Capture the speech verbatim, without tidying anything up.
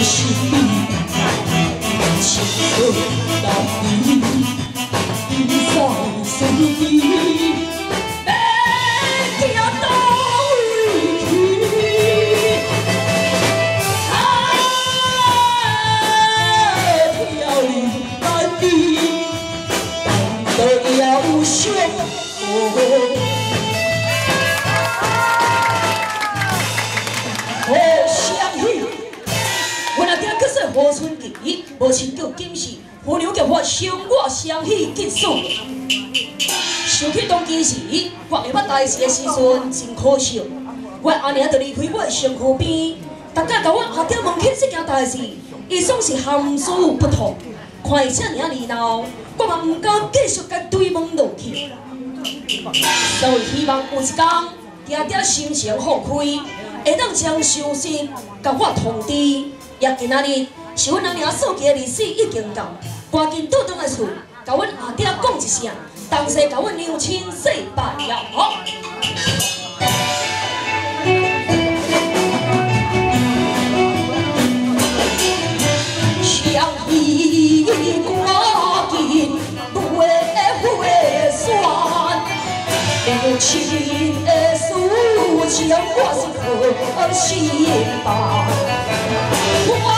是你，情深难离，在身边。 好相喜，我那今可是何春吉，无亲叫今时，夫娘叫我相我相喜结束。想起当其时，我下捌大事的时阵真可惜，我阿娘就离开我的身躯边，大家甲我阿爹问起这件代志，伊总是含蓄不通。看伊这尔热闹，我嘛唔敢继续甲对问落去。 所以希望有一天，爹爹心情放开，会当将伤心甲我通知。也今仔日是阮阿娘所记的日子已经到，赶紧倒转来厝，甲阮阿爹讲一声，同时甲阮娘亲说拜了。好。相依赶紧回回算。 母亲的事情，我是可心吧。